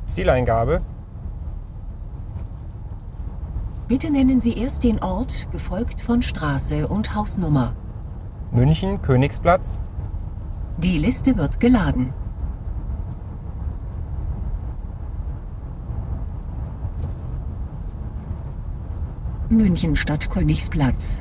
Zieleingabe. Bitte nennen Sie erst den Ort, gefolgt von Straße und Hausnummer. München, Königsplatz. Die Liste wird geladen. München Stadt Königsplatz.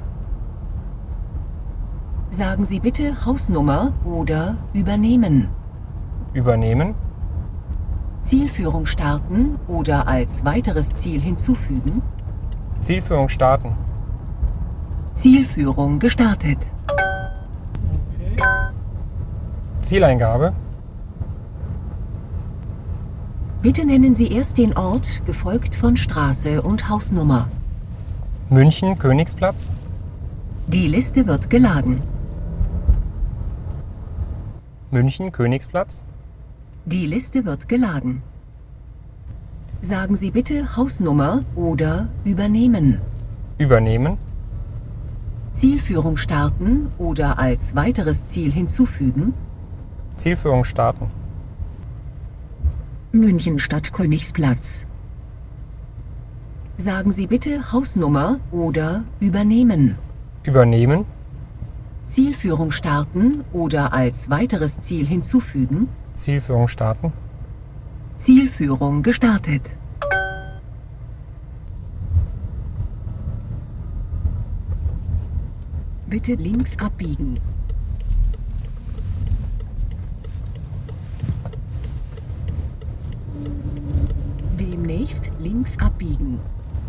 Sagen Sie bitte Hausnummer oder übernehmen. Übernehmen. Zielführung starten oder als weiteres Ziel hinzufügen. Zielführung starten. Zielführung gestartet. Zieleingabe. Bitte nennen Sie erst den Ort, gefolgt von Straße und Hausnummer. München, Königsplatz. Die Liste wird geladen. München, Königsplatz. Die Liste wird geladen. Sagen Sie bitte Hausnummer oder übernehmen. Übernehmen. Zielführung starten oder als weiteres Ziel hinzufügen. Zielführung starten. München Stadt Königsplatz. Sagen Sie bitte Hausnummer oder übernehmen. Übernehmen. Zielführung starten oder als weiteres Ziel hinzufügen. Zielführung starten. Zielführung gestartet. Bitte links abbiegen. Demnächst links abbiegen.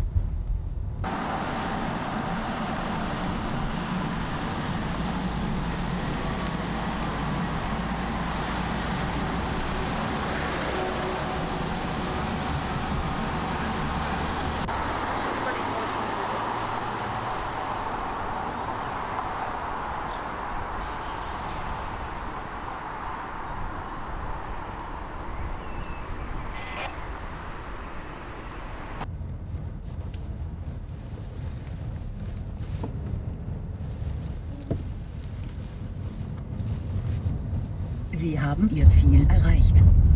Sie haben Ihr Ziel erreicht.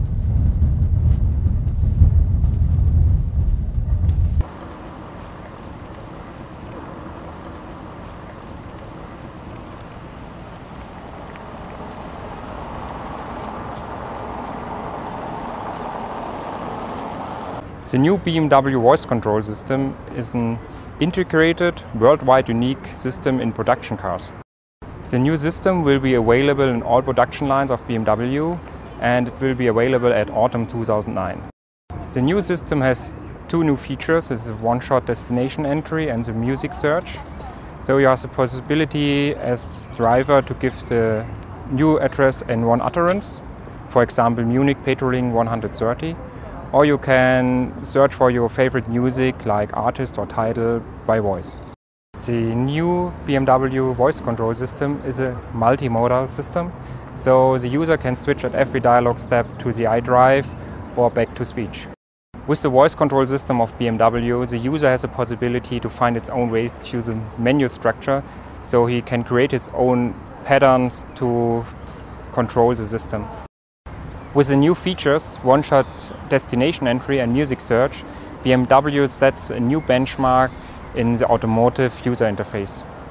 The new BMW voice control system is an integrated, worldwide unique system in production cars. The new system will be available in all production lines of BMW and it will be available at autumn 2009. The new system has two new features: it's a one-shot destination entry and the music search. So you have the possibility as driver to give the new address in one utterance, for example Munich Petroling 130, or you can search for your favorite music like artist or title by voice. The new BMW voice control system is a multimodal system, so the user can switch at every dialog step to the iDrive or back to speech. With the voice control system of BMW, the user has a possibility to find its own way to the menu structure, so he can create its own patterns to control the system. With the new features, one-shot destination entry and music search, BMW sets a new benchmark in the automotive user interface.